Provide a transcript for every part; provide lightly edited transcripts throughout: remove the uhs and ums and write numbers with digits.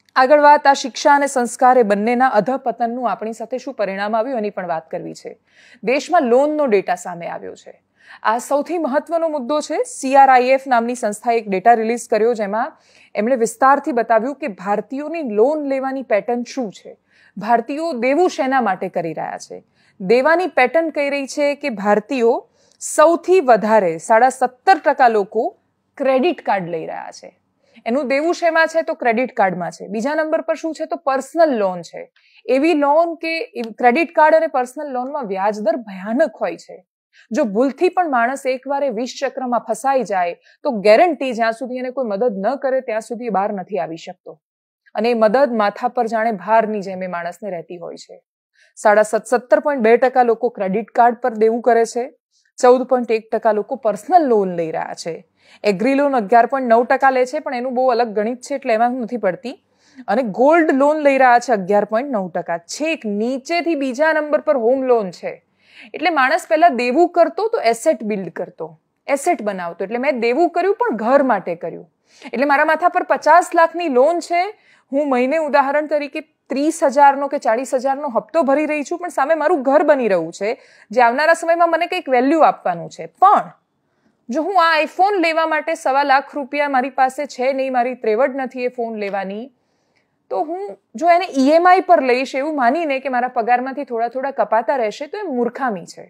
આગળ વાત આ શિક્ષા અને સંસ્કાર એ બંનેના અધપતનનું આપણી સાથે શું પરિણામ આવ્યું એની પણ વાત કરવી છે. દેશમાં લોનનો ડેટા સામે આવ્યો છે. આ સૌથી મહત્વનો મુદ્દો છે. CRIF નામની સંસ્થાએ એક ડેટા રિલીઝ કર્યો જેમાં એમણે વિસ્તારથી બતાવ્યું કે ભારતીયોની લોન લેવાની પેટર્ન શું છે. ભારતીયો દેવું શેના માટે કરી રહ્યા છે. દેવાની પેટર્ન કહી રહી છે કે ભારતીયો સૌથી વધારે 17.5% લોકો ક્રેડિટ કાર્ડ લઈ રહ્યા છે. એનું દેવું શેમાં છે તો ક્રેડિટ કાર્ડમાં છે. બીજા નંબર પર શું છે તો પર્સનલ લોન છે. એવી લોન કે ક્રેડિટ કાર્ડ અને પર્સનલ લોનમાં વ્યાજ દર ભયાનક હોય છે. જો ભૂલથી પણ માણસ એકવાર એ વિષ ચક્રમાં ફસાઈ જાય તો ગેરંટી જ્યાં સુધી એને કોઈ મદદ ન કરે ત્યાં સુધી બહાર નથી આવી શકતો. અને એ મદદ માથા પર જાણે ભારની જેમ એ માણસને રહેતી હોય છે. 17.2% લોકો ક્રેડિટ કાર્ડ પર દેવું કરે છે. 14.1% લોકો પર્સનલ લોન લઈ રહ્યા છે. એગ્રી લોન 11.9% લે છે, પણ એનું બહુ અલગ ગણિત છે એટલે એમાં નથી પડતી. અને ગોલ્ડ લોન લઈ રહ્યા છે 11.9%. છેક નીચેથી બીજા નંબર પર હોમ લોન છે. એટલે માણસ પહેલા દેવું કરતો તો એસેટ બિલ્ડ કરતો, એસેટ બનાવતો. એટલે મેં દેવું કર્યું પણ ઘર માટે કર્યું. એટલે મારા માથા પર 50 લાખની લોન છે, હું મહિને ઉદાહરણ તરીકે 30,000નો કે 40,000નો હપ્તો ભરી રહી છું, પણ સામે મારું ઘર બની રહ્યું છે જે આવનારા સમયમાં મને કંઈક વેલ્યુ આપવાનું છે. પણ જો હું આ આઈફોન લેવા માટે 1.25 લાખ રૂપિયા મારી પાસે છે નહીં, મારી ત્રેવડ નથી એ ફોન લેવાની, તો હું જો એને EMI પર લઈશ એવું માનીને કે મારા પગારમાંથી થોડા થોડા કપાતા રહેશે તો એ મૂર્ખામી છે.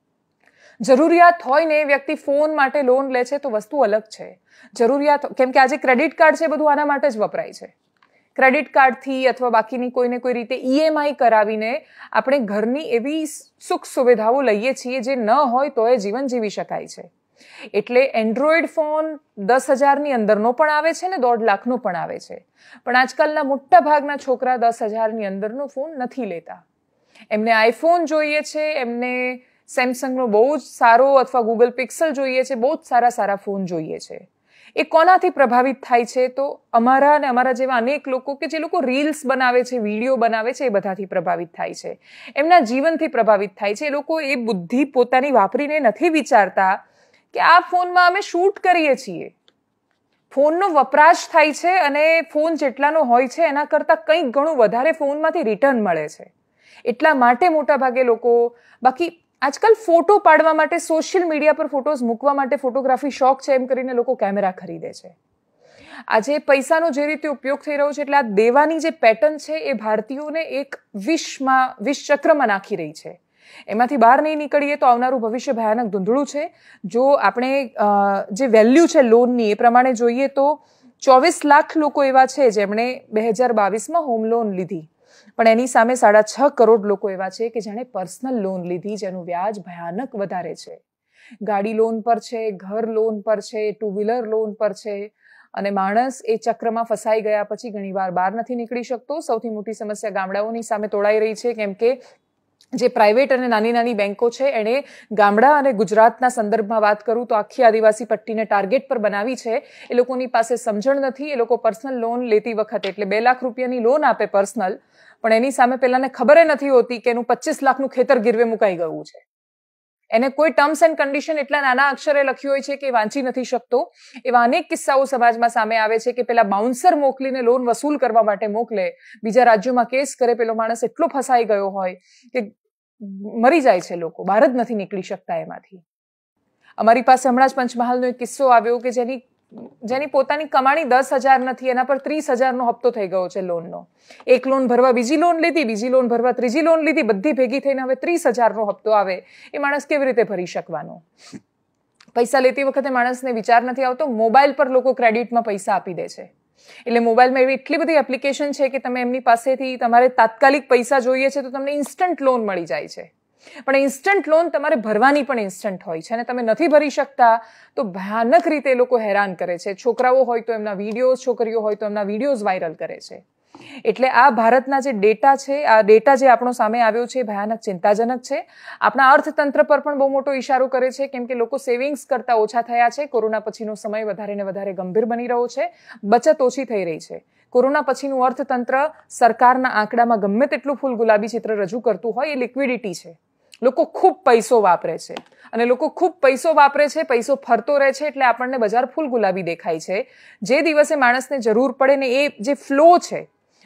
જરૂરિયાત હોય ને એ વ્યક્તિ ફોન માટે લોન લે છે તો વસ્તુ અલગ છે. જરૂરિયાત કેમ કે આજે ક્રેડિટ કાર્ડ છે બધું આના માટે જ વપરાય છે. ક્રેડિટ કાર્ડથી અથવા બાકીની કોઈને કોઈ રીતે EMI કરાવીને આપણે ઘરની એવી સુખ સુવિધાઓ લઈએ છીએ જે ન હોય તો એ જીવન જીવી શકાય છે. એટલે એન્ડ્રોઈડ ફોન 10,000ની અંદરનો પણ આવે છે ને 1.5 લાખનો પણ આવે છે. પણ આજકાલના મોટા ભાગના છોકરા 10,000ની અંદરનો ફોન નથી લેતા. એમને આઈફોન જોઈએ છે, એમને સેમસંગનો બહુ જ સારો અથવા ગૂગલ પિક્સલ જોઈએ છે, બહુ જ સારા ફોન જોઈએ છે. એ કોનાથી પ્રભાવિત થાય છે તો અમારા અને અમારા જેવા અનેક લોકો કે જે લોકો રીલ્સ બનાવે છે, વિડીયો બનાવે છે, એ બધાથી પ્રભાવિત થાય છે. એમના જીવનથી પ્રભાવિત થાય છે. એ લોકો એ બુદ્ધિ પોતાની વાપરીને નથી વિચારતા કે આ ફોનમાં અમે શૂટ કરીએ છીએ. ફોનનો વપરાશ થાય છે અને ફોન જેટલાનો હોય છે એના કરતાં કંઈક ઘણું વધારે ફોનમાંથી રિટર્ન મળે છે. એટલા માટે મોટા ભાગે લોકો બાકી આજકાલ ફોટો પાડવા માટે સોશિયલ મીડિયા પર ફોટોઝ મૂકવા માટે ફોટોગ્રાફી શોખ છે એમ કરીને લોકો કેમેરા ખરીદે છે. આજે પૈસાનો જે રીતે ઉપયોગ થઈ રહ્યો છે એટલે આ દેવાની જે પેટર્ન છે એ ભારતીયોને એક વિષ ચક્રમાં નાખી રહી છે. એમાંથી બહાર નહીં નીકળીએ તો આવનારું ભવિષ્ય ભયાનક ધૂંધળું છે. જો આપણે જે વેલ્યુ છે લોનની એ પ્રમાણે જોઈએ તો 24 લાખ લોકો એવા છે જેમણે 2022માં હોમ લોન લીધી, પણ એની સામે 6.5 કરોડ લોકો એવા છે કે જેણે પર્સનલ લોન લીધી જેનું વ્યાજ ભયાનક વધારે છે. ગાડી લોન પર છે, ઘર લોન પર છે, 2 વ્હીલર લોન પર છે. અને માણસ એ ચક્રમાં ફસાઈ ગયા પછી ઘણીવાર બહાર નથી નીકળી શકતો. સૌથી મોટી સમસ્યા ગામડાઓની સામે તોડાઈ રહી છે કેમ કે જે પ્રાઇવેટ અને નાની બેંકો છે એણે ગામડા અને ગુજરાતના સંદર્ભમાં વાત કરું તો આખી આદિવાસી પટ્ટીને ટાર્ગેટ પર બનાવી છે. એ લોકોની પાસે સમજણ નથી. એ લોકો પર્સનલ લોન લેતી વખતે એટલે 2 લાખ રૂપિયાની લોન આપે પર્સનલ, પણ એની સામે પેલાને ખબર નથી હોતી કે એનું 25 લાખનું ખેતર ગીરવે મુકાઈ ગયું છે. એને કોઈ ટર્મ્સ એન્ડ કન્ડિશન એટલા નાના અક્ષરે લખ્યું હોય છે કે વાંચી નથી શકતો. એવા અનેક કિસ્સાઓ સમાજમાં સામે આવે છે કે પેલા બાઉન્સર મોકલીને લોન વસૂલ કરવા માટે મોકલે, બીજા રાજ્યોમાં કેસ કરે, પેલો માણસ એટલો ફસાઈ ગયો હોય કે મરી જાય છે. લોકો બહાર જ નથી નીકળી શકતા એમાંથી. અમારી પાસે હમણાં જ પંચમહાલનો એક કિસ્સો આવ્યો કે જેની પોતાની કમાણી 10,000 નથી, એના પર 30,000નો હપ્તો થઈ ગયો છે લોનનો. એક લોન ભરવા બીજી લોન લીધી, બીજી લોન ભરવા ત્રીજી લોન લીધી, બધી ભેગી થઈને હવે 30,000નો હપ્તો આવે. એ માણસ કેવી રીતે ભરી શકવાનો? પૈસા લેતી વખતે માણસને વિચાર નથી આવતો. મોબાઈલ પર લોકો ક્રેડિટમાં પૈસા આપી દે છે. એટલે મોબાઈલમાં એવી એટલી બધી એપ્લિકેશન છે કે તમે એમની પાસેથી તમારે તાત્કાલિક પૈસા જોઈએ છે તો તમને ઇન્સ્ટન્ટ લોન મળી જાય છે. પણ ઇન્સ્ટન્ટ લોન તમારે ભરવાની પણ ઇન્સ્ટન્ટ હોય છે અને તમે નથી ભરી શકતા તો ભયાનક રીતે એ લોકો હેરાન કરે છે. છોકરાઓ હોય તો એમના વિડીયોઝ, છોકરીઓ હોય તો એમના વિડીયોઝ વાયરલ કરે છે. એટલે આ ભારતના જે ડેટા છે, આ ડેટા જે આપણો સામે આવ્યો છે ભયાનક ચિંતાજનક છે. આપણા અર્થતંત્ર પર પણ બહુ મોટો ઇશારો કરે છે કેમ કે લોકો સેવિંગ્સ કરતા ઓછા થયા છે. કોરોના પછીનો સમય વધારે ને વધારે ગંભીર બની રહ્યો છે. બચત ઓછી થઈ રહી છે. કોરોના પછીનું અર્થતંત્ર સરકારના આંકડામાં ગમે તેટલું ફૂલ ગુલાબી ચિત્ર રજૂ કરતું હોય એ લિક્વિડિટી છે. લોકો ખૂબ પૈસો વાપરે છે અને લોકો ખૂબ પૈસો વાપરે છે, પૈસો ફરતો રહે છે એટલે આપણને બજાર ફૂલ ગુલાબી દેખાય છે. જે દિવસે માણસને જરૂર પડે ને એ જે ફ્લો છે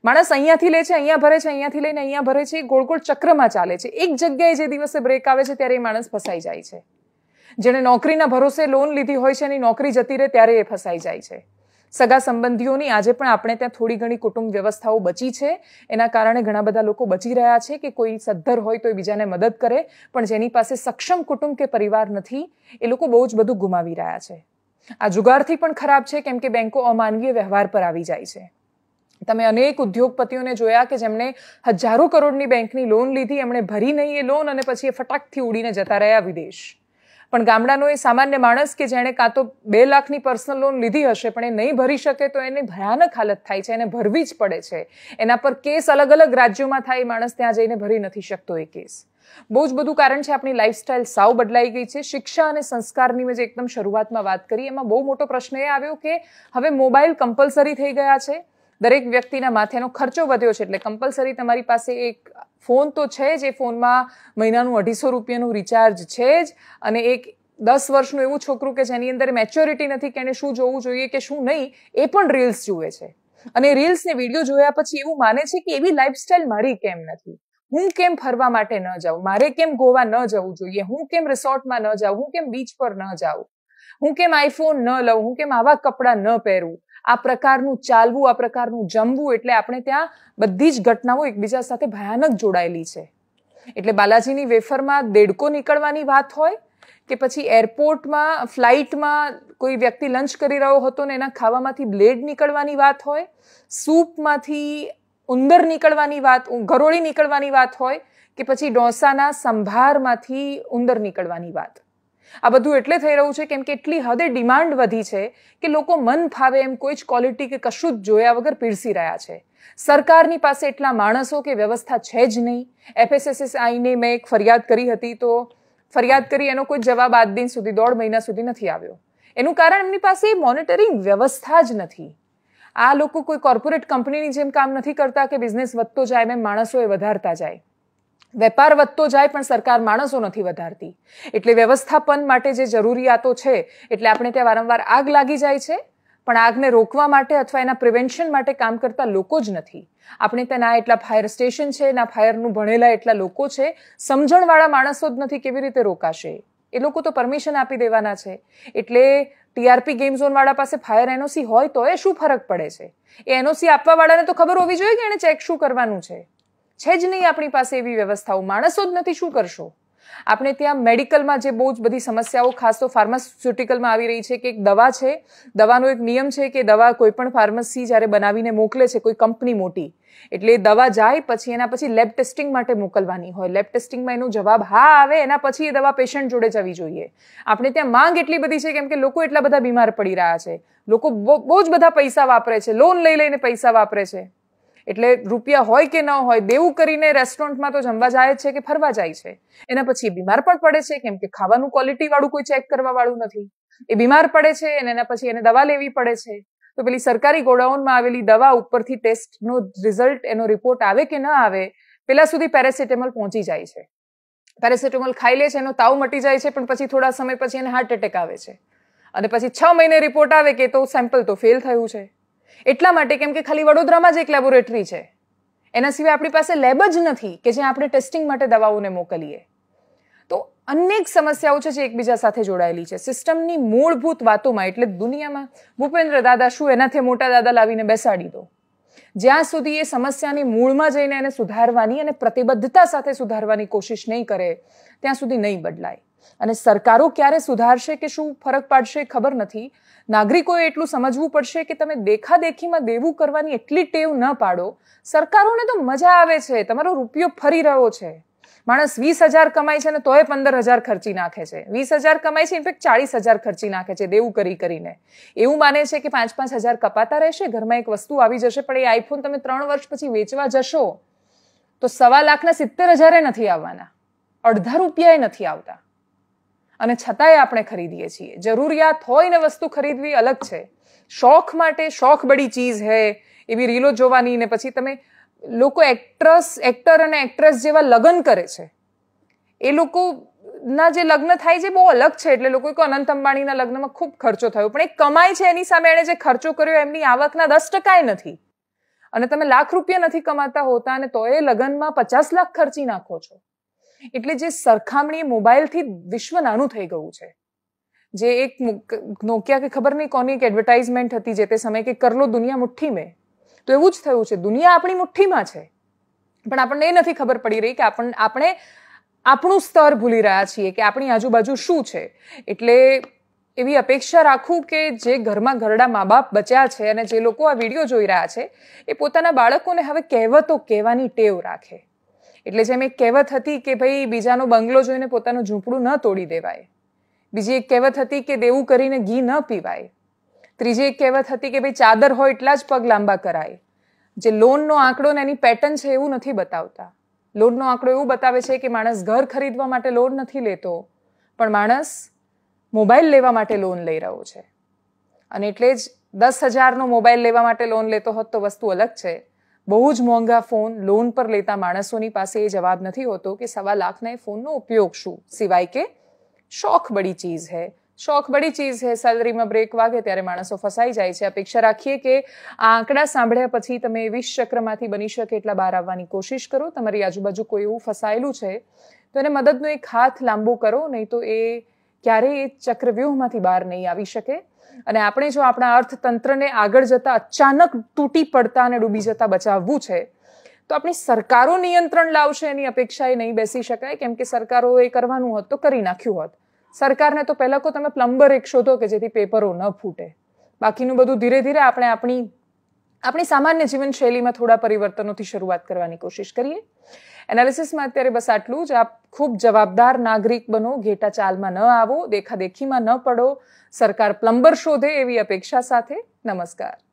માણસ અહીંયાથી લે છે, અહીંયા ભરે છે, અહીંયાથી લઈને અહીંયા ભરે છે, ગોળ ગોળ ચક્રમાં ચાલે છે. એક જગ્યાએ જે દિવસે બ્રેક આવે છે ત્યારે એ માણસ ફસાઈ જાય છે. જેણે નોકરીના ભરોસે લોન લીધી હોય છે એની નોકરી જતી રહે ત્યારે એ ફસાઈ જાય છે. સગા સંબંધીઓની આજે પણ આપણે ત્યાં થોડી ઘણી કુટુંબ વ્યવસ્થાઓ બચી છે. એના કારણે ઘણા બધા લોકો બચી રહ્યા છે કે કોઈ સદ્ધર હોય તો એ બીજાને મદદ કરે, પણ જેની પાસે સક્ષમ કુટુંબ કે પરિવાર નથી એ લોકો બહુ જ બધું ગુમાવી રહ્યા છે. આ જુગારથી પણ ખરાબ છે, કેમ કે બેંકો અમાનવીય વ્યવહાર પર આવી જાય છે. તમે અનેક ઉદ્યોગપતિઓને જોયા કે જેમણે હજારો કરોડની બેંકની લોન લીધી, એમણે ભરી નહીં એ લોન, અને પછી એ ફટાકથી ઉડીને જતા રહ્યા વિદેશ. પણ ગામડાનો એ સામાન્ય માણસ કે જેણે કાં તો 2 લાખની પર્સનલ લોન લીધી હશે પણ એ નહીં ભરી શકે તો એને ભયાનક હાલત થાય છે, એને ભરવી જ પડે છે. એના પર કેસ અલગ અલગ રાજ્યોમાં થાય, એ માણસ ત્યાં જઈને ભરી નથી શકતો એ કેસ. બહુ જ બધું કારણ છે. આપણી લાઈફસ્ટાઈલ સાવ બદલાઈ ગઈ છે. શિક્ષા અને સંસ્કારની મેં જે એકદમ શરૂઆતમાં વાત કરી એમાં બહુ મોટો પ્રશ્ન એ આવ્યો કે હવે મોબાઈલ કમ્પલસરી થઈ ગયા છે. દરેક વ્યક્તિના માથેનો ખર્ચો વધ્યો છે, એટલે કમ્પલસરી તમારી પાસે એક ફોન તો છે જ. એ ફોનમાં મહિનાનું 250 રૂપિયાનું રિચાર્જ છે જ, અને એક 10 વર્ષનું એવું છોકરું કે જેની અંદર મેચ્યોરિટી નથી કે એને શું જોવું જોઈએ કે શું નહીં, એ પણ રીલ્સ જુએ છે. અને રીલ્સ ને વિડીયો જોયા પછી એવું માને છે કે એવી લાઈફસ્ટાઈલ મારી કેમ નથી, હું કેમ ફરવા માટે ન જાઉં, મારે કેમ ગોવા ન જવું જોઈએ, હું કેમ રિસોર્ટમાં ન જાઉં, હું કેમ બીચ પર ન જાઉં, હું કેમ આઈફોન ન લઉં, હું કેમ આવા કપડાં ન પહેરું. આ પ્રકારનું ચાલવું, આ પ્રકારનું જમવું, એટલે આપણે ત્યાં બધી જ ઘટનાઓ એકબીજા સાથે ભયાનક જોડાયેલી છે. એટલે બાલાજીની વેફરમાં દેડકો નીકળવાની વાત હોય કે પછી એરપોર્ટમાં ફ્લાઇટમાં કોઈ વ્યક્તિ લંચ કરી રહ્યો હતો ને એના ખાવામાંથી બ્લેડ નીકળવાની વાત હોય, સૂપમાંથી ઉંદર નીકળવાની વાત, ગરોળી નીકળવાની વાત હોય, કે પછી ડોસાના સંભારમાંથી ઉંદર નીકળવાની વાત. આ બધું એટલે થઈ રહ્યું છે કેમ કે એટલી હદે ડિમાન્ડ વધી છે કે લોકો મન ફાવે એમ કોઈ જ ક્વોલિટી કે કશું જ જોયા વગર પીરસી રહ્યા છે. સરકારની પાસે એટલા માણસો કે વ્યવસ્થા છે જ નહીં. FSSAIને મેં એક ફરિયાદ કરી હતી, તો ફરિયાદ કરી એનો કોઈ જવાબ આજ દિન સુધી 1.5 મહિના સુધી નથી આવ્યો. એનું કારણ એમની પાસે મોનિટરિંગ વ્યવસ્થા જ નથી. આ લોકો કોઈ કોર્પોરેટ કંપનીની જેમ કામ નથી કરતા કે બિઝનેસ વધતો જાય એમ માણસો એ વધારતા જાય. વેપાર વધતો જાય પણ સરકાર માણસો નથી વધારતી. એટલે વ્યવસ્થાપન માટે જે જરૂરિયાતો છે, એટલે આપણે ત્યાં વારંવાર આગ લાગી જાય છે, પણ આગને રોકવા માટે અથવા એના પ્રિવેન્શન માટે કામ કરતા લોકો જ નથી. આપણે ત્યાં ના એટલા ફાયર સ્ટેશન છે, ના ફાયરનું ભણેલા એટલા લોકો છે, સમજણવાળા માણસો જ નથી. કેવી રીતે રોકાશે? એ લોકો તો પરમિશન આપી દેવાના છે. એટલે TRP ગેમ ઝોન વાળા પાસે ફાયર NOC હોય તો એ શું ફરક પડે છે? એ NOC આપવા વાળાને તો ખબર હોવી જોઈએ કે એને ચેક શું કરવાનું છે જ નહીં. આપણી પાસે એવી વ્યવસ્થાઓ, માણસો જ નથી, શું કરશો? આપણે ત્યાં મેડિકલમાં જે બહુ જ બધી સમસ્યાઓ, ખાસ તો ફાર્માસ્યુટિકલમાં આવી રહી છે કે એક દવા છે, દવાનો એક નિયમ છે કે દવા કોઈ પણ ફાર્મસી જ્યારે બનાવીને મોકલે છે કોઈ કંપની મોટી, એટલે દવા જાય પછી એના પછી લેબ ટેસ્ટિંગ માટે મોકલવાની હોય. લેબ ટેસ્ટિંગમાં એનો જવાબ હા આવે એના પછી એ દવા પેશન્ટ જોડે જવી જોઈએ. આપણે ત્યાં માંગ એટલી બધી છે કેમ કે લોકો એટલા બધા બીમાર પડી રહ્યા છે. લોકો બહુ જ બધા પૈસા વાપરે છે, લોન લઈ લઈને પૈસા વાપરે છે. એટલે રૂપિયા હોય કે ન હોય, દેવું કરીને રેસ્ટોરન્ટમાં તો જમવા જાય છે કે ફરવા જાય છે. એના પછી એ બીમાર પણ પડે છે કેમ કે ખાવાનું ક્વોલિટી વાળું કોઈ ચેક કરવા વાળું નથી. એ બીમાર પડે છે અને એના પછી એને દવા લેવી પડે છે. તો પેલી સરકારી ગોડાઉનમાં આવેલી દવા ઉપરથી ટેસ્ટનો રિઝલ્ટ, એનો રિપોર્ટ આવે કે ન આવે, પેલા સુધી પેરાસિટામોલ પહોંચી જાય છે. પેરાસિટામોલ ખાઈ લે છે, એનો તાવ મટી જાય છે, પણ પછી થોડા સમય પછી એને હાર્ટ એટેક આવે છે. અને પછી 6 મહિને રિપોર્ટ આવે કે તો સેમ્પલ તો ફેલ થયું છે. એટલા માટે કેમ કે ખાલી વડોદરામાં જ એક લેબોરેટરી છે, એના સિવાય આપણી પાસે લેબ જ નથી કે જ્યાં આપણે ટેસ્ટિંગ માટે દવાઓને મોકલીએ. તો અનેક સમસ્યાઓ છે જે એકબીજા સાથે જોડાયેલી છે. સિસ્ટમની મૂળભૂત વાતોમાં, એટલે દુનિયામાં ભૂપેન્દ્ર દાદા શું, એનાથી મોટા દાદા લાવીને બેસાડી દો. જ્યાં સુધી એ સમસ્યાની મૂળમાં જઈને એને સુધારવાની અને પ્રતિબદ્ધતા સાથે સુધારવાની કોશિશ નહીં કરે ત્યાં સુધી નહીં બદલાય. અને સરકારો ક્યારે સુધારશે કે શું ફરક પાડશે ખબર નથી. નાગરિકોએ એટલું સમજવું પડશે કે તમે દેખાદેખીમાં દેવું કરવાની એટલી ટેવ ન પાડો. સરકારોને તો મજા આવે છે, તમારો રૂપિયો ફરી રહ્યો છે. માણસ 20,000 કમાય છે ને તોય 15,000 ખર્ચી નાખે છે. 20,000 કમાય છે, ઇનફેક્ટ 40,000 ખર્ચી નાખે છે દેવું કરી કરીને. એવું માને છે કે 5-5 હજાર કપાતા રહેશે, ઘરમાં એક વસ્તુ આવી જશે. પણ એ આઈફોન તમે 3 વર્ષ પછી વેચવા જશો તો 1,70,000 નથી આવવાના, ₹1.5 નથી આવતા. અને છતાંય આપણે ખરીદીએ છીએ. જરૂરિયાત હોય ને વસ્તુ ખરીદવી અલગ છે. શોખ માટે, શોખ બડી ચીઝ હૈ એવી રીલો જોવાની, ને પછી તમે લોકો એક્ટર અને એક્ટ્રેસ જેવા લગ્ન કરે છે. એ લોકોના જે લગ્ન થાય છે બહુ અલગ છે. એટલે લોકો કહે અનંત અંબાણીના લગ્નમાં ખૂબ ખર્ચો થયો, પણ એ કમાય છે એની સામે એણે જે ખર્ચો કર્યો એમની આવકના 10% નથી. અને તમે લાખ રૂપિયા નથી કમાતા હોતા અને તોય લગ્નમાં 50 લાખ ખર્ચી નાખો છો. એટલે જે સરખામણી મોબાઈલથી વિશ્વ નાનું થઈ ગયું છે. જે એક નોકિયા કે ખબર નહીં કોની એક એડવર્ટાઇઝમેન્ટ હતી જે તે સમયે કે કર લો દુનિયા મુઠ્ઠી મેં. તો એવું જ થયું છે, દુનિયા આપણી મુઠ્ઠીમાં છે, પણ આપણને એ નથી ખબર પડી રહી કે આપણે આપણું સ્તર ભૂલી રહ્યા છીએ કે આપણી આજુબાજુ શું છે. એટલે એવી અપેક્ષા રાખું કે જે ઘરમાં ઘરડા મા બાપ બચ્યા છે અને જે લોકો આ વિડીયો જોઈ રહ્યા છે એ પોતાના બાળકોને હવે કહેવતો કહેવાની ટેવ રાખે. એટલે જેમ એક કહેવત હતી કે ભાઈ બીજાનો બંગલો જોઈને પોતાનું ઝૂંપડું ન તોડી દેવાય. બીજી એક કહેવત હતી કે દેવું કરીને ઘી ન પીવાય. ત્રીજી એક કહેવત હતી કે ભાઈ ચાદર હોય એટલા જ પગ લાંબા કરાય. જે લોનનો આંકડો ને એની પેટર્ન છે એવું નથી બતાવતા. લોનનો આંકડો એવું બતાવે છે કે માણસ ઘર ખરીદવા માટે લોન નથી લેતો, પણ માણસ મોબાઈલ લેવા માટે લોન લઈ રહ્યો છે. અને એટલે જ 10,000નો મોબાઈલ લેવા માટે લોન લેતો હોત તો વસ્તુ અલગ છે. બહુ જ મોંઘા ફોન લોન પર લેતા માણસોની પાસે એ જવાબ નથી હોતો કે 1.25 લાખના એ ફોનનો ઉપયોગ શું, સિવાય કે શોખ બડી ચીઝ હૈ. શોખ બડી ચીઝ હૈ. સેલરીમાં બ્રેક વાગે ત્યારે માણસો ફસાઈ જાય છે. અપેક્ષા રાખીએ કે આ આંકડા સાંભળ્યા પછી તમે 20 ચક્રમાંથી બની શકે એટલા બહાર આવવાની કોશિશ કરો. તમારી આજુબાજુ કોઈ એવું ફસાયેલું છે તો એને મદદનો એક હાથ લાંબો કરો, નહીં તો એ ક્યારેય એ ચક્રવ્યૂહમાંથી બહાર નહીં આવી શકે. અને આપણે જો આપણા અર્થતંત્રને આગળ જતા અચાનક તૂટી પડતા અને ડૂબી જતા બચાવવું છે તો આપણી સરકારો નિયંત્રણ લાવશે એની અપેક્ષાએ નહીં બેસી શકાય, કેમ કે સરકારો એ કરવાનું હોત તો કરી નાખ્યું હોત. સરકારને તો પહેલા તો તમે પ્લમ્બર એક શોધો કે જેથી પેપરો ન ફૂટે. બાકીનું બધું ધીરે ધીરે આપણે આપણી સામાન્ય જીવનશૈલીમાં થોડા પરિવર્તનોથી શરૂઆત કરવાની કોશિશ કરીએ. એનાલિસિસમાં અત્યારે બસ આટલું જ. આપ ખૂબ જવાબદાર નાગરિક બનો, ઘેટા ચાલમાં ન આવો, દેખાદેખીમાં ન પડો, સરકાર પ્લમ્બર શોધે એવી અપેક્ષા સાથે. નમસ્કાર.